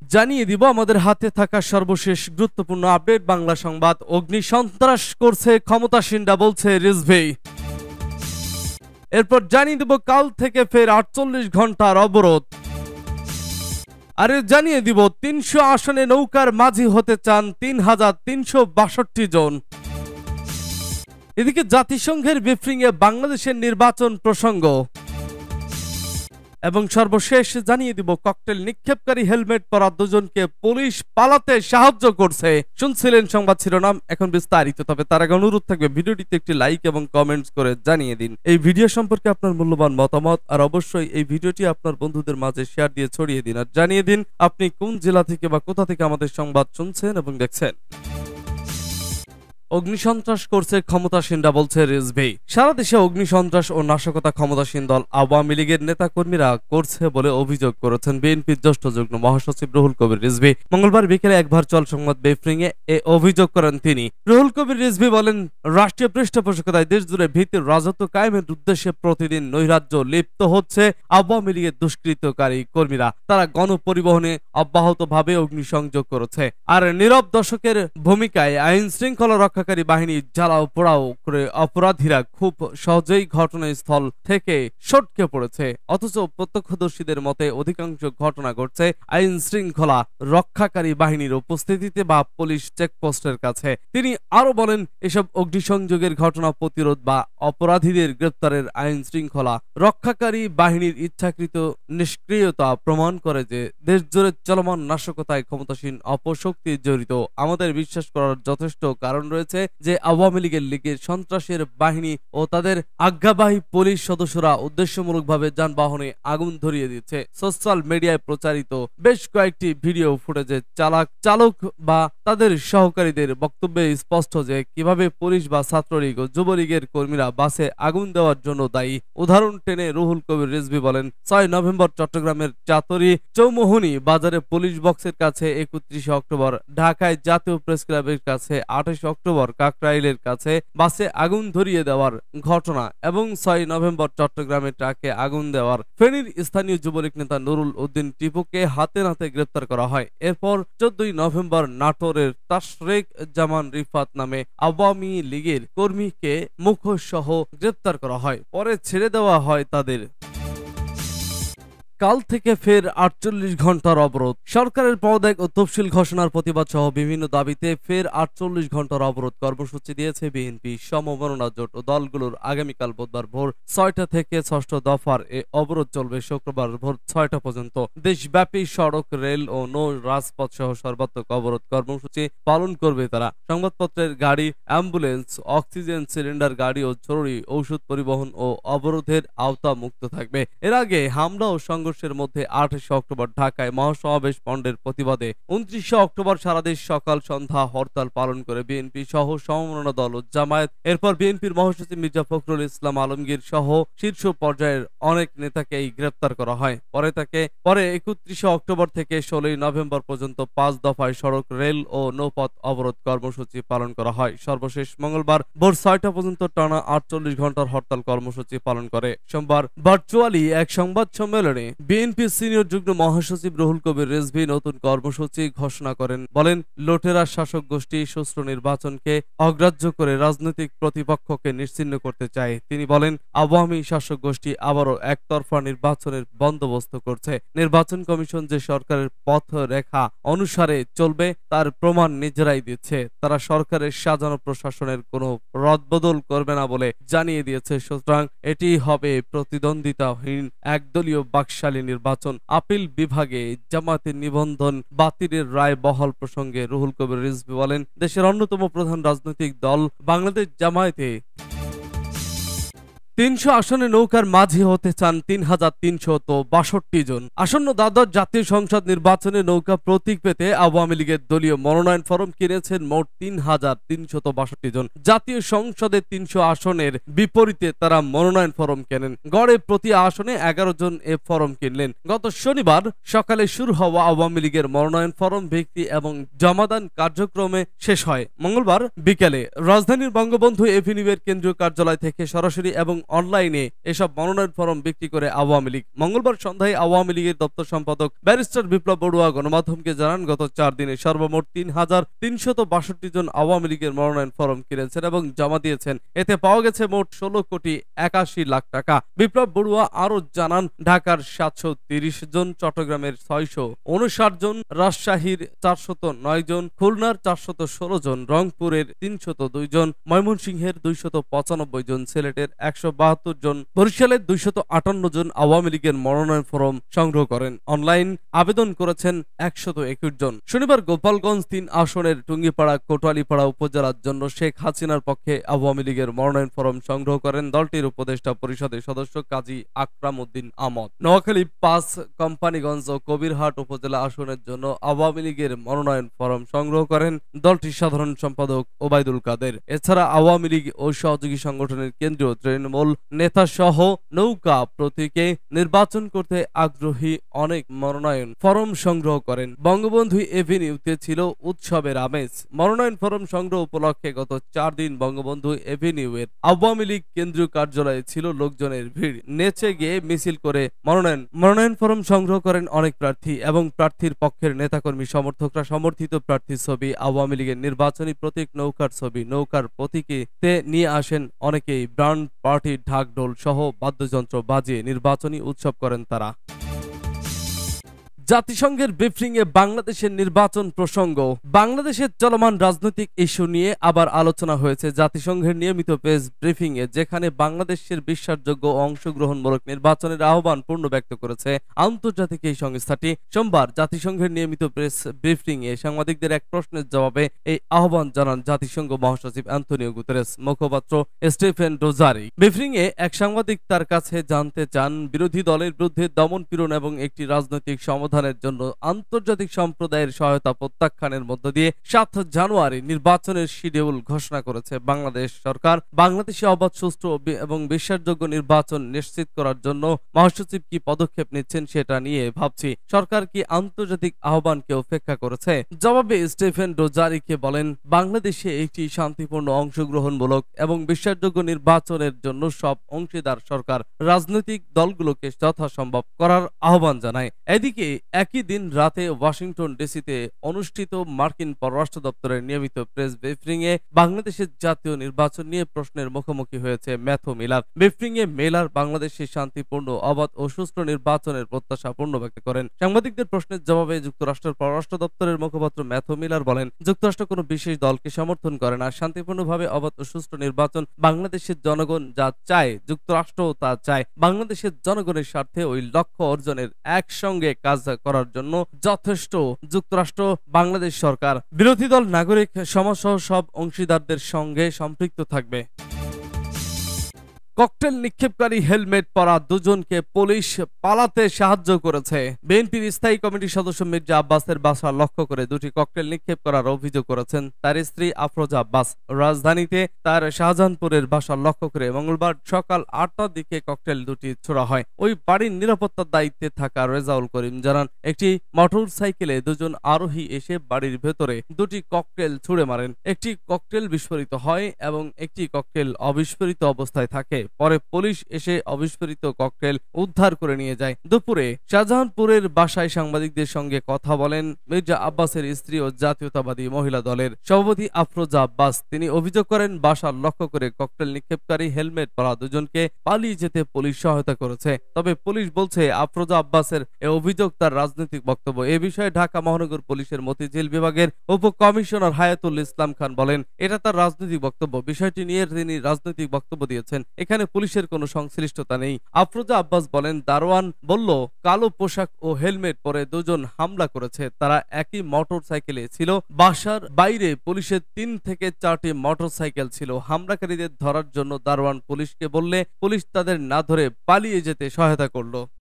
জানিয়ে দিব আমাদের হাতে থাকা সর্বশেষ গুরুত্বপূর্ণ আপডেট। বাংলা সংবাদ। অগ্নিসন্ত্রাস করছে ক্ষমতাসীনরা, বলছে রিজভী। এরপর জানিয়ে দিব কাল থেকে ফের 48 ঘন্টার অবরোধ। আর জানিয়ে দিব 300 আসনে নৌকার মাঝি হতে চান 3362 জন। এদিকে জাতিসংঘের ব্রিফিংয়ে বাংলাদেশের নির্বাচন প্রসঙ্গ এবং সর্বশেষ জানিয়ে দিব ককটেল নিক্ষেপকারী হেলমেট পরা দুজনকে পুলিশ পালাতে সাহায্য করছে। শুনছিলেন সংবাদ শিরোনাম, এখন বিস্তারিত। তবে তার আগে অনুরোধ থাকবে ভিডিওটিতে একটি লাইক এবং কমেন্টস করে জানিয়ে দিন এই ভিডিও সম্পর্কে আপনার মূল্যবান মতামত, আর অবশ্যই এই ভিডিওটি আপনার বন্ধুদের মাঝে শেয়ার দিয়ে ছড়িয়ে দিন, আর জানিয়ে দিন আপনি কোন জেলা থেকে বা কোথা থেকে আমাদের সংবাদ শুনছেন এবং দেখছেন। অগ্নিসন্ত্রাস করছে ক্ষমতাসীনরা, বলছে রিজভী। সারা দেশে অগ্নিসন্ত্রাস ও নাশকতা ক্ষমতাসীন দল আওয়ামী লীগের নেতাকর্মীরা করছে বলে অভিযোগ করেছেন বিএনপির জ্যেষ্ঠ যুগ্ম মহাসচিব রুহুল কবির রিজভী। মঙ্গলবার বিকেলে এক ভার্চুয়াল সংবাদ ব্রিফিংয়ে এ অভিযোগ করেন তিনি। রুহুল কবির রিজভী বলেন, রাষ্ট্রীয় পৃষ্ঠপোষকতায় দেশ জুড়ে ভীতির রাজত্ব কায়েমের উদ্দেশ্যে প্রতিদিন নৈরাজ্য লিপ্ত হচ্ছে আওয়ামী লীগের দুষ্কৃতকারী কর্মীরা। তারা গণপরিবহনে অব্যাহতভাবে অগ্নিসংযোগ করেছে, আর নীরব দর্শকের ভূমিকায় আইন শৃঙ্খলা রক্ষাকারী বাহিনী জ্বালাও পোড়াও করে অপরাধীরা খুব সহজেই ঘটনাস্থল থেকে সটকে পড়েছে। অথচ প্রত্যক্ষদর্শীদের মতে অধিকাংশ ঘটনা ঘটছে আইন শৃঙ্খলা রক্ষাকারী বাহিনীর উপস্থিতিতে বা পুলিশ চেকপোস্টের কাছে। তিনি আরো বলেন, এসব অগ্নিসংযোগের ঘটনা প্রতিরোধ বা অপরাধীদের গ্রেপ্তারের আইন শৃঙ্খলা রক্ষাকারী বাহিনীর ইচ্ছাকৃত নিষ্ক্রিয়তা প্রমাণ করে যে দেশ জুড়ে চলমান নাশকতায় ক্ষমতাসীন অপশক্তি জড়িত। আমাদের বিশ্বাস করার যথেষ্ট কারণ রয়েছে যে আওয়ামী লীগের সন্ত্রাসের বাহিনী ও তাদের আজ্ঞাবাহী পুলিশ সদস্যরা উদ্দেশ্যমূলকভাবে যানবাহনে আগুন ধরিয়ে দিচ্ছে। সোশ্যাল মিডিয়ায় প্রচারিত বেশ কয়েকটি ভিডিও ফুটেজে চালক বা তাদের সহকারীদের বক্তব্যে স্পষ্ট যে কিভাবে পুলিশ বা ছাত্রলীগ ও যুবলীগের কর্মীরা বাসে আগুন দেওয়ার জন্য দায়ী। উদাহরণ টেনে রুহুল কবির রিজভী বলেন, 6 নভেম্বর চট্টগ্রামের চাতরি চৌমোহনী বাজারে পুলিশ বক্সের কাছে, 31 অক্টোবর ঢাকায় জাতীয় প্রেস ক্লাবের কাছে, 28 অক্টোবর কাকরাইলের কাছে বাসে আগুন ধরিয়ে দেওয়ার ঘটনা এবং 6 নভেম্বর চট্টগ্রামে ট্রাকে আগুন দেওয়ার ফেনীর স্থানীয় যুবলীগ নেতা নুরুল উদ্দিন টিপুকে হাতে নাতে গ্রেপ্তার করা হয়। এরপর 14 নভেম্বর নাটোরের তাশরেক জামান রিফাত নামে আওয়ামী লীগের কর্মীকে মুখোশ সহ গ্রেপ্তার করা হয়, পরে ছেড়ে দেওয়া হয় তাদের। কাল থেকে ফের 48 ঘন্টার অবরোধ। সরকারের পদত্যাগ ও তফসিল ঘোষণার প্রতিবাদ সহ বিভিন্ন দাবিতে ফের 48 ঘন্টার অবরোধ কর্মসূচি দিয়েছে বিএনপি সমমনা জোট ও দলগুলোর। আগামীকাল বুধবার ভোর 6টা থেকে 6ষ্ঠ দফার এ অবরোধ চলবে শুক্রবার ভোর 6টা পর্যন্ত। দেশব্যাপী সড়ক, রেল ও নৌ রাজপথ সহ সর্বাত্মক অবরোধ কর্মসূচি পালন করবে তারা। সংবাদপত্রের গাড়ি, অ্যাম্বুলেন্স, অক্সিজেন সিলিন্ডার গাড়ি ও জরুরি ঔষধ পরিবহন ও অবরোধের আওতা মুক্ত থাকবে। এর আগে হামলা ও সংঘর্ষের মধ্যে 28 অক্টোবর ঢাকায় মহাসমাবেশ পণ্ডের প্রতিবাদে 29 অক্টোবর সারা দেশ সকাল সন্ধ্যা হরতাল পালন করে বিএনপি সহ সমমনা দল ও জামায়াত। এরপর বিএনপির মহাসচিব মির্জা ফখরুল ইসলাম আলমগীর সহ শীর্ষ পর্যায়ের অনেক নেতাকেই গ্রেপ্তার করা হয়। পরে 31 অক্টোবর থেকে 16 নভেম্বর পর্যন্ত 5 দফায় সড়ক, রেল ও নৌপথ অবরোধ কর্মসূচি পালন করা হয়। সর্বশেষ মঙ্গলবার ভোর 6টা পর্যন্ত টানা 48 ঘন্টার হরতাল কর্মসূচি পালন করে। সোমবার ভার্চুয়ালি এক সংবাদ সম্মেলনে বিএনপি সিনিয়র যুগ্ম মহাসচিব রুহুল কবির রিজভী নতুন কর্মসূচি ঘোষণা করেন। বলেন, লুটেরা শাসক গোষ্ঠী সুষ্ঠু নির্বাচনকে অগ্রাহ্য করে রাজনৈতিক প্রতিপক্ষকে নিশ্চিহ্ন করতে চায়। তিনি বলেন, আওয়ামী শাসক গোষ্ঠী আবারও একতরফা নির্বাচনের বন্দোবস্ত করছে। নির্বাচন কমিশন যে সরকারের পথ রেখা অনুসারে চলবে তার প্রমাণ নিজেরাই দিচ্ছে। তারা সরকারের সাজানো প্রশাসনের কোনো রদবদল করবে না বলে জানিয়ে দিয়েছে। সুতরাং এটি হবে প্রতিদ্বন্দ্বিতাহীন একদলীয় বাকশালী নির্বাচন। আপিল বিভাগে জামায়াতের নিবন্ধন বাতিলের রায় বহাল প্রসঙ্গে রুহুল কবির রিজভী বলেন, দেশের অন্যতম প্রধান রাজনৈতিক দল বাংলাদেশ জামায়াতে 300 আসনে নৌকার মাঝি হতে চান 3362 জন। আসন্ন দ্বাদশ জাতীয় সংসদ নির্বাচনে নৌকা প্রতীক পেতে আওয়ামী লীগের দলীয় মনোনয়ন ফরম কিনেছেন মোট 3362 জন। জাতীয় সংসদের 300 আসনের বিপরীতে তারা মনোনয়ন ফরম কেনেন। গড়ে প্রতি আসনে 11 জন এ ফরম কিনলেন। গত শনিবার সকালে শুরু হওয়া আওয়ামী লীগের মনোনয়ন ফরম ব্যক্তি এবং জমাদান কার্যক্রমে শেষ হয় মঙ্গলবার বিকেলে। রাজধানীর বঙ্গবন্ধু এভিনিউয়ের কেন্দ্রীয় কার্যালয় থেকে সরাসরি এবং অনলাইনে এসব মনোনয়ন ফরম বিক্রি করে আওয়ামী লীগ। মঙ্গলবার সন্ধ্যায় আওয়ামী লীগের দপ্তর সম্পাদক ব্যারিস্টার বিপ্লব বড়ুয়া গণমাধ্যমকে জানান, গত 4 দিনে সর্বমোট 3,362 জন আওয়ামী লীগের মনোনয়ন ফরম কিনেছেন এবং জমা দিয়েছেন। এতে পাওয়া গেছে মোট 16,81,00,000 টাকা। বিপ্লব বড়ুয়া আরো জানান, ঢাকার 730 জন, চট্টগ্রামের 659 জন, রাজশাহীর 409 জন, খুলনার 416 জন, রংপুরের 302 জন, ময়মনসিংহের 295 জন, সিলেটের 172 জন, বরিশালের 258 জন আওয়ামী লীগের মনোনয়ন ফরম সংগ্রহ করেন। অনলাইন আবেদন করেছেন 121 জন। শনিবার গোপালগঞ্জ 3 আসনের টুঙ্গিপাড়া কোটয়ালীপাড়া উপজেলার জন্য শেখ হাসিনার পক্ষে আওয়ামী লীগের মনোনয়ন ফরম সংগ্রহ করেন দলটির উপদেষ্টা পরিষদের সদস্য কাজী আকরাম উদ্দিন আমদ। নোয়াখালী 5, কোম্পানীগঞ্জ ও কবিরহাট উপজেলা আসনের জন্য আওয়ামী লীগের মনোনয়ন ফরম সংগ্রহ করেন দলটির সাধারণ সম্পাদক ওবায়দুল কাদের। এছাড়া আওয়ামী লীগ ও সহযোগী সংগঠনের কেন্দ্রীয় তৃণমূল নেতা সহ নৌকা প্রতীকে নির্বাচন করতে আগ্রহী অনেক মনোনয়ন ফরম সংগ্রহ করেন। বঙ্গবন্ধু এভিনিউতে ছিল উৎসবের আমেজ। মনোনয়ন ফরম সংগ্রহ উপলক্ষে গত 4 দিন বঙ্গবন্ধু এভিনিউয়ের আওয়ামী লীগ কেন্দ্রীয় কার্যালয়ে ছিল লোকজনের ভিড়। নেচে গিয়ে মিছিল করে মনোনয়ন ফরম সংগ্রহ করেন অনেক প্রার্থী এবং প্রার্থীর পক্ষের নেতাকর্মী সমর্থকরা। সমর্থিত প্রার্থীর ছবি, আওয়ামী লীগের নির্বাচনী প্রতীক নৌকার ছবি, নৌকার প্রতীকে নিয়ে আসেন অনেকেই। ব্র্যান্ড পার্টি ঢাকঢোল সহ বাদ্যযন্ত্র বাজিয়ে নির্বাচনী উৎসব করেন তারা। জাতিসংঘের ব্রিফিংয়ে বাংলাদেশের নির্বাচন প্রসঙ্গ। বাংলাদেশের চলমান রাজনৈতিক ইস্যু নিয়ে আবার আলোচনা হয়েছে জাতিসংঘের নিয়মিত প্রেস ব্রিফিংয়ে, যেখানে বাংলাদেশের বিশ্বাসযোগ্য ও অংশগ্রহণমূলক নির্বাচনের আহ্বান পূর্ণ ব্যক্ত করেছে আন্তর্জাতিক এই সংস্থাটি। সোমবার জাতিসংঘের নিয়মিত প্রেস ব্রিফিংয়ে সাংবাদিকদের এক প্রশ্নের জবাবে এই আহ্বান জানান জাতিসংঘ মহাসচিব অ্যান্টনিও গুতেরেস মুখপাত্র স্টিফেন ডুজারিক। ব্রিফিংয়ে এক সাংবাদিক তার কাছে জানতে চান, বিরোধী দলের বিরুদ্ধে দমন-পীড়ন এবং একটি রাজনৈতিক সমাধান জন্য আন্তর্জাতিক সম্প্রদায়ের সহায়তা প্রত্যাখ্যানের মধ্য দিয়ে 7 জানুয়ারি নির্বাচনের শিডিউল ঘোষণা করেছে বাংলাদেশ সরকার। বাংলাদেশে অবাধ, সুষ্ঠু এবং বিশ্বাসযোগ্য নির্বাচন নিশ্চিত করার জন্য মহাসচিব কি পদক্ষেপ নিচ্ছেন সেটা নিয়ে ভাবছি। সরকার কি আন্তর্জাতিক আহ্বানকে উপেক্ষা করেছে? জবাবে স্টিফেন ডুজারিকে বলেন, বাংলাদেশে একটি শান্তিপূর্ণ, অংশগ্রহণমূলক এবং বিশ্বাসযোগ্য নির্বাচনের জন্য সব অংশীদার সরকার রাজনৈতিক দলগুলোকে যথাসম্ভব করার আহ্বান জানায়। এদিকে একই দিন রাতে ওয়াশিংটন ডিসিতে অনুষ্ঠিত মার্কিন পররাষ্ট্র দপ্তরের নিয়মিত প্রেস ব্রিফিংয়ে বাংলাদেশের জাতীয় নির্বাচন নিয়ে প্রশ্নের মুখোমুখি হয়েছে ম্যাথু মিলার। ব্রিফিংয়ে মিলার বাংলাদেশের শান্তিপূর্ণ, অবাধ ও সুষ্ঠু নির্বাচনের প্রত্যাশা পূর্ণ ব্যক্ত করেন। সাংবাদিকদের প্রশ্নের জবাবে যুক্তরাষ্ট্রের পররাষ্ট্র দপ্তরের মুখপাত্র ম্যাথু মিলার বলেন, যুক্তরাষ্ট্র কোনো বিশেষ দলকে সমর্থন করে না। শান্তিপূর্ণভাবে অবাধ ও সুষ্ঠু নির্বাচন বাংলাদেশের জনগণ যা চায়, যুক্তরাষ্ট্রও তা চায়। বাংলাদেশের জনগণের স্বার্থে ওই লক্ষ্য অর্জনের একসঙ্গে কাজ করার জন্য যথেষ্ট যুক্তরাষ্ট্র, বাংলাদেশ সরকার, বিরোধী দল, নাগরিক সমাজ সহ সব অংশীদারদের সঙ্গে সম্পৃক্ত থাকবে। ককটেল নিক্ষেপকারী হেলমেট পরা 2 জনকে পুলিশ পালাতে সাহায্য করেছে। বিএনপির স্থায়ী কমিটির সদস্য মির্জা আব্বাসের বাসা লক্ষ্য করে 2টি ককটেল নিক্ষেপ করার অভিযোগ করেছেন তার স্ত্রী আফরোজা আব্বাস। রাজধানীতে তার শাহজাহানপুরের বাসা লক্ষ্য করে মঙ্গলবার সকাল 8টার দিকে ককটেল 2টি ছোড়া হয়। ওই বাড়ির নিরাপত্তার দায়িত্বে থাকা রেজাউল করিম জানান, একটি মোটর সাইকেলে 2 জন আরোহী এসে বাড়ির ভেতরে 2টি ককটেল ছুড়ে মারেন। একটি ককটেল বিস্ফোরিত হয় এবং একটি ককটেল অবিস্ফোরিত অবস্থায় থাকে। পরে পুলিশ এসে অবিস্ফোরিত ককটেল উদ্ধার করে নিয়ে যায়। দুপুরে শাহজাহানপুরের বাসায় সাংবাদিকদের সঙ্গে কথা বলেন মির্জা আব্বাসের স্ত্রী ও জাতীয়তাবাদী মহিলা দলের সভাপতি আফরোজা আব্বাস। তিনি অভিযোগ করেন, বাসা লক্ষ্য করে ককটেল নিক্ষেপকারী হেলমেট পরা 2 জনকে পালিয়ে যেতে পুলিশ সহায়তা করেছে। তবে পুলিশ বলছে আফরোজা আব্বাসের এ অভিযোগ তার রাজনৈতিক বক্তব্য। এ বিষয়ে ঢাকা মহানগর পুলিশের মতিঝিল বিভাগের উপকমিশনার হায়াতুল ইসলাম খান বলেন, এটা তার রাজনৈতিক বক্তব্য। বিষয়টি নিয়ে তিনি রাজনৈতিক বক্তব্য দিয়েছেন, এখানে পুলিশের কোনো সংশ্লিষ্টতা নেই। আফরোজা আব্বাস বলেন, দারোয়ান বলল কালো পোশাক ও হেলমেট পরে 2 জন হামলা করেছে। তারা একই মোটর সাইকেলে ছিল। বাসার বাইরে পুলিশের 3 থেকে 4টি মোটর সাইকেল ছিল। হামলাকারীদের ধরার জন্য দারোয়ান পুলিশকে বললে পুলিশ তাদের না ধরে পালিয়ে যেতে সহায়তা করল।